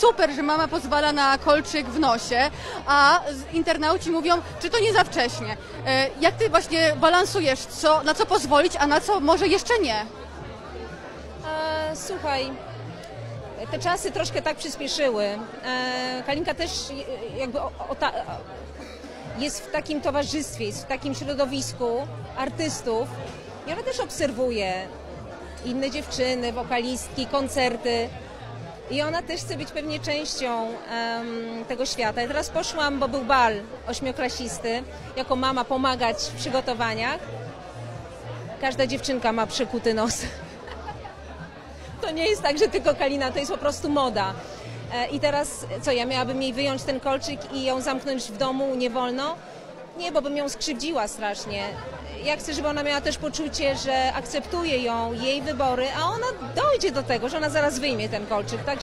super, że mama pozwala na kolczyk w nosie, a internauci mówią, czy to nie za wcześnie. Jak ty właśnie balansujesz, na co pozwolić, a na co może jeszcze nie? Słuchaj, te czasy troszkę tak przyspieszyły. Kalinka też jakby jest w takim towarzystwie, jest w takim środowisku artystów i ona też obserwuje inne dziewczyny, wokalistki, koncerty i ona też chce być pewnie częścią tego świata. Ja teraz poszłam, bo był bal ośmioklasisty, jako mama pomagać w przygotowaniach. Każda dziewczynka ma przekuty nos. To nie jest tak, że tylko Kalina, to jest po prostu moda. I teraz co, ja miałabym jej wyjąć ten kolczyk i ją zamknąć w domu, nie wolno? Nie, bo bym ją skrzywdziła strasznie. Ja chcę, żeby ona miała też poczucie, że akceptuje ją, jej wybory, a ona dojdzie do tego, że ona zaraz wyjmie ten kolczyk. Tak?